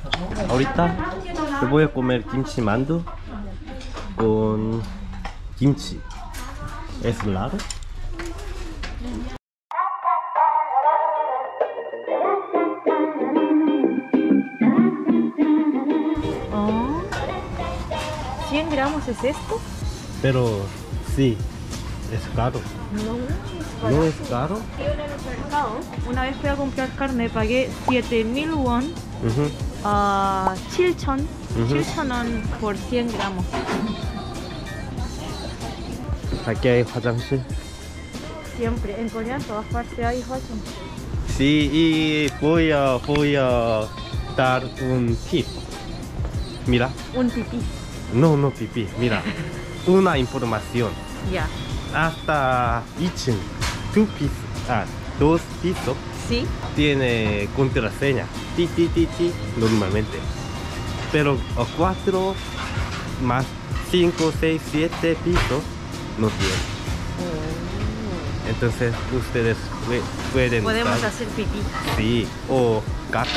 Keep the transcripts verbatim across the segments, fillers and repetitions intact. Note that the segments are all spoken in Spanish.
Ahorita yo voy a comer kimchi mandu con kimchi. ¿Es raro? Oh, ¿cien gramos es esto? Pero sí, es caro. No, ¿No es caro? Yo en el mercado, una vez fui a comprar carne, pagué siete mil won Uh-huh. a 칠천, Ujú. 칠천 won por cien gramos. Aquí hay 화장실. Siempre, en Corea en todas partes hay 화장실. Sí, y voy a, voy a dar un tip. Mira, Un pipí. no, no pipí, mira, una información. Ya. Hasta ichun, two pisos, ah, dos pisos, ¿Sí? tiene contraseña, ti, ti, ti, ti, normalmente. Pero a cuatro más cinco, seis, siete pisos no tiene. Entonces ustedes pue- pueden Podemos usar- hacer pipí. sí, o caca.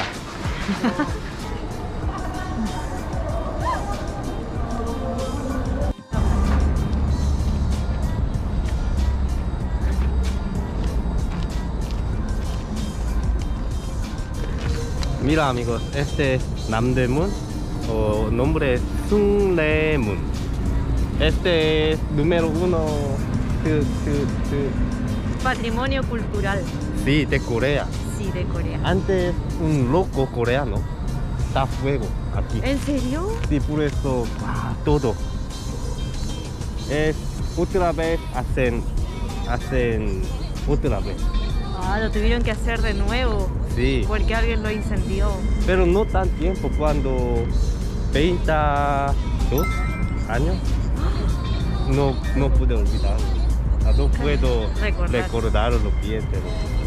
Mira amigos, este es Namdaemun o nombre es Sunglaemun. Este es número uno tu- tu- tu- Patrimonio cultural. sí, de Corea. Sí, de Corea. Antes un loco coreano da fuego aquí. ¿En serio? Sí, por eso ah, todo. Es otra vez hacen, hacen otra vez. Ah, lo tuvieron que hacer de nuevo Sí, porque alguien lo incendió. pero no tan tiempo, cuando veintidós años, no, no pude olvidarlo. Ah, no puedo Recordar. recordarlo bien, pero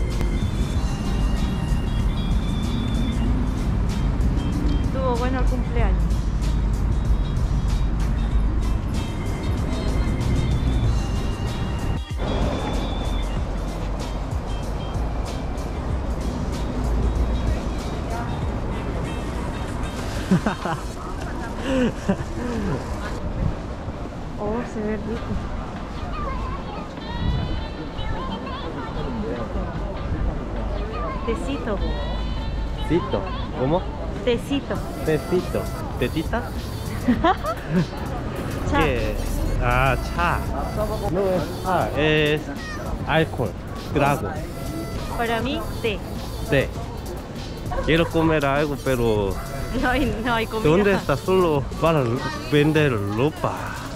Estuvo bueno el cumpleaños. Oh, se ve rico. Tecito. Tecito, ¿cómo? Tecito. Tecito, ¿tetita? Cha. ¿Qué? Ah, cha. No es cha, es alcohol, trago. Para mí, té. Sí. Quiero comer algo, pero No hay, no hay comida. ¿dónde está? Solo para vender ropa.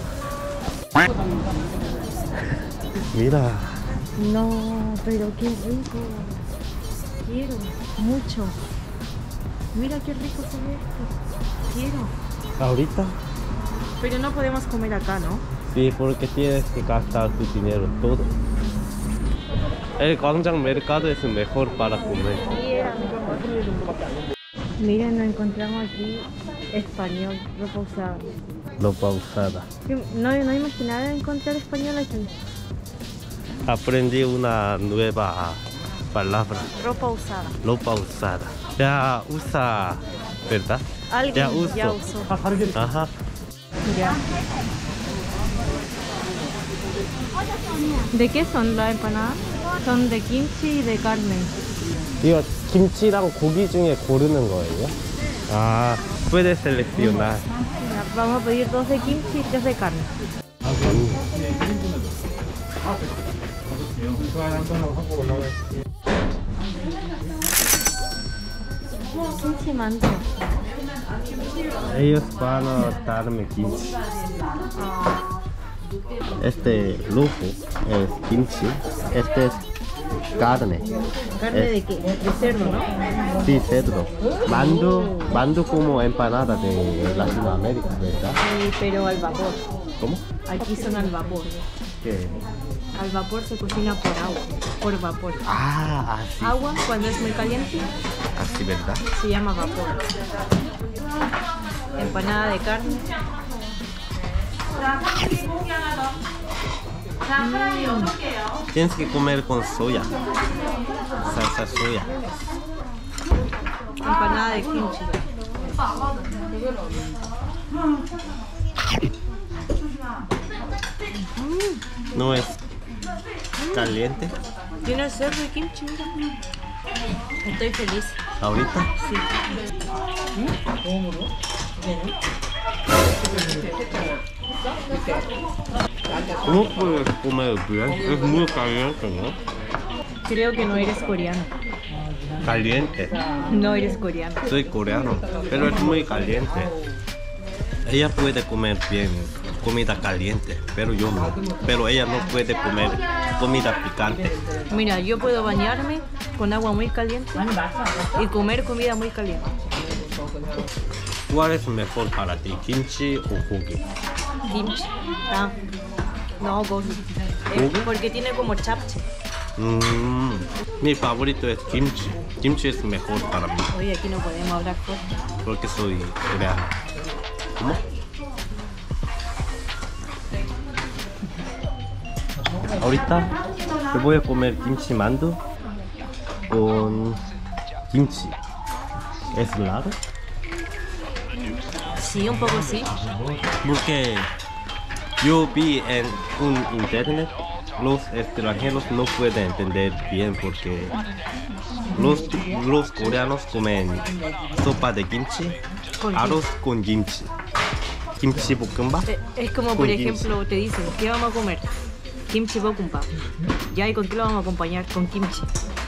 Mira, No, pero qué rico. Quiero mucho. Mira qué rico se ve esto. Quiero. ahorita Pero no podemos comer acá, ¿no? sí, porque tienes que gastar tu dinero todo. El Gwangjang Mercado es mejor para comer. Miren, nos encontramos aquí español, ropa usada. Ropa usada. No, no imaginaba encontrar español aquí. Aprendí una nueva palabra. Ropa usada. Ropa usada. Ya usa, ¿verdad? Alguien Ya uso. ya usó. Ajá. Ya. ¿De qué son las empanadas? Son de kimchi y de carne. 이거 김치랑 고기 중에 고르는 거예요? 아, puedes seleccionar. Ya, vamos a pedir dos de kimchi y tres de carne. Kimchi mandu. Ellos van a darme kimchi. Este lujo es kimchi. Este es carne. ¿Carne Es- de qué? De cerdo, ¿no? Sí, cerdo. Mando, mando como empanada de Latinoamérica, ¿verdad? Sí, pero al vapor. ¿Cómo? Aquí son al vapor. ¿Qué? Al vapor se cocina por agua, por vapor. Ah, así. Agua, cuando es muy caliente, Así, ¿verdad? se llama vapor. Empanada de carne. Tienes que comer con soya. Salsa soya. Empanada de kimchi. No es caliente. Tiene cerdo y kimchi, mira. Estoy feliz. ¿Ahorita? Sí. ¿Cómo puedes comer bien? Es muy caliente, ¿no? Creo que no eres coreano. Caliente. No eres coreano. Soy coreano, pero es muy caliente. Ella puede comer bien comida caliente, pero yo no. Pero ella no puede comer comida picante. Mira, yo puedo bañarme con agua muy caliente y comer comida muy caliente. ¿Cuál es mejor para ti, kimchi o gogi? Kimchi. Ah. No, gogi. Eh, ¿Gogi? porque tiene como chapche. Mm, mi favorito es kimchi. Kimchi es mejor para mí, Oye, aquí no podemos hablar fuerte. porque soy coreano. ¿Cómo? Ahorita te voy a comer kimchi mandu con kimchi. ¿Es raro? Sí, un poco sí. Porque yo vi en un internet los extranjeros no pueden entender bien porque los, los coreanos comen sopa de kimchi, Con arroz con kimchi, kimchi bokkeumbap. Eh, Es como, Con por kimchi. ejemplo, te dicen, ¿qué vamos a comer? Kimchi bokkeumbap. Ya, ¿y con qué lo vamos a acompañar? Con kimchi.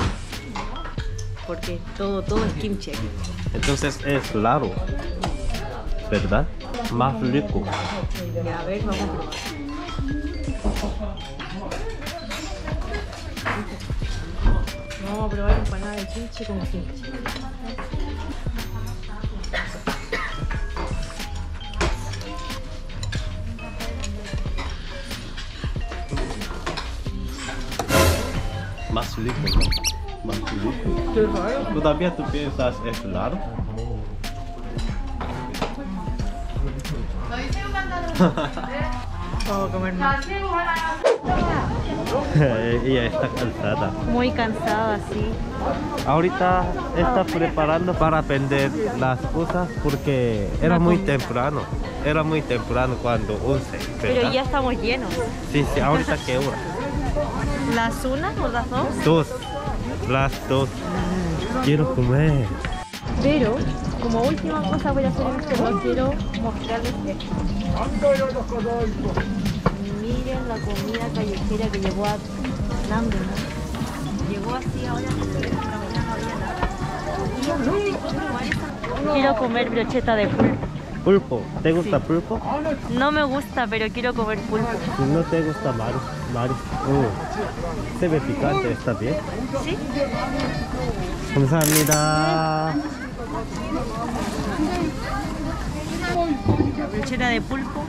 Porque todo, todo es kimchi aquí. Entonces es raro, ¿verdad? Más rico. Ya, a ver, vamos a probar. Vamos a probar empanada de kimchi con kimchi. Más rico, ¿no? Más rico. ¿Todavía tú piensas es raro? Vamos a comer más. Ella está cansada. Muy cansada, sí. Ahorita está preparando para vender las cosas porque era muy temprano. Era muy temprano cuando once, Pero ¿verdad? ya estamos llenos. Sí, sí, ahorita qué hora. ¿Las una o las dos? Dos. Las dos. Quiero comer. Pero, como última cosa voy a hacer en este vlog, quiero mostrarles esto. Miren la comida callejera que llegó a Namdo, ¿no? Llegó así ahora, en la mañana no había nada. Quiero comer brocheta de pulpo. Pulpo. ¿Te gusta Sí. pulpo? No me gusta, pero quiero comer pulpo. Si no te gusta maris, maris. Uh, se ve picante, ¿está bien? ¿Sí? 감사합니다. Brocheta de pulpo.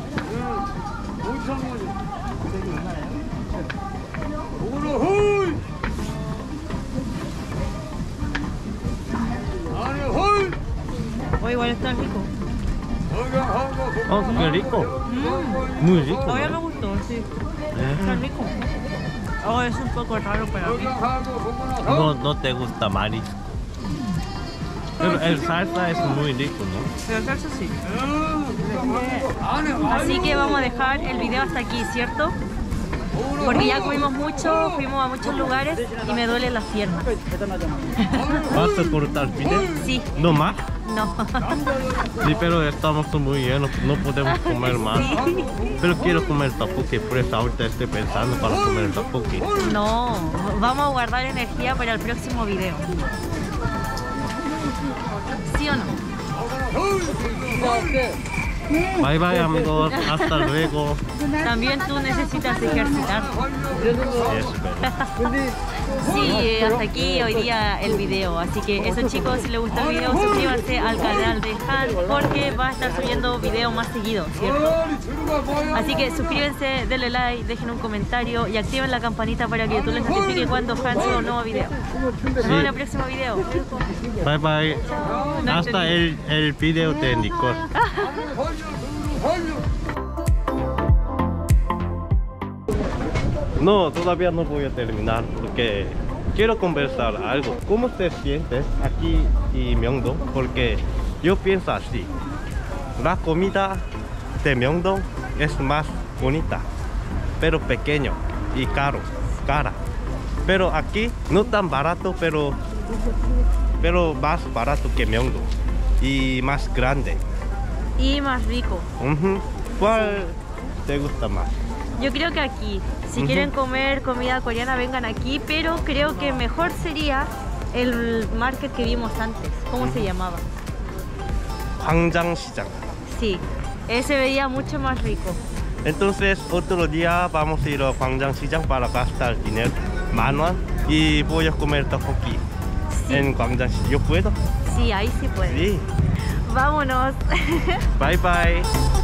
Oh, igual está rico. Oh, qué rico. Mm. Muy rico. Todavía me ¿no? gustó, sí. Eh. Está rico. Oh, es un poco raro para mí. No, no te gusta maris. Pero el salsa es muy rico, ¿no? Pero salsa sí. Así que vamos a dejar el video hasta aquí, ¿cierto? Porque ya comimos mucho, fuimos a muchos lugares y me duelen las piernas. ¿Vas a cortar video? Sí, ¿No más? no. Sí, pero estamos muy llenos, no podemos comer más. Sí. Pero quiero comer tteokbokki, por eso ahorita estoy pensando para comer tteokbokki. No, vamos a guardar energía para el próximo video. ¿Sí o no? Bye bye amigos, hasta luego. También tú necesitas ejercitar. Espero. Sí, hasta aquí hoy día el video. Así que eso, chicos, si les gustó el video, suscríbanse al canal de Han porque va a estar subiendo videos más seguidos, ¿cierto? Así que suscríbanse, denle like, dejen un comentario y activen la campanita para que YouTube les notifique cuando Han suba un nuevo video. Nos vemos en el próximo video. Bye bye. Hasta el, el video de Nicole. No, todavía no voy a terminar porque quiero conversar algo. ¿Cómo te sientes aquí en Myeongdong? Porque Yo pienso así. La comida de Myeongdong es más bonita, pero pequeño y caro, cara. Pero aquí no tan barato, pero, pero más barato que Myeongdong y más grande. Y más rico. Uh-huh. ¿Cuál te gusta más? Yo creo que aquí, si Ujú. quieren comer comida coreana, vengan aquí, pero creo que mejor sería el market que vimos antes. ¿Cómo se llamaba? 광장시장. Sí, ese veía mucho más rico. Entonces otro día vamos a ir a 광장시장 para gastar dinero, man won, y voy a comer tteokbokki Sí. en 광장시장. ¿Yo puedo? Sí, ahí sí puede. Sí. Vámonos. Bye bye.